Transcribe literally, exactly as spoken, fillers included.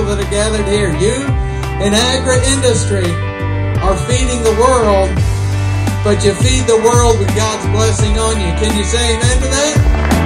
that are gathered here. You in agri-industry are feeding the world, but you feed the world with God's blessing on you. Can you say amen to that?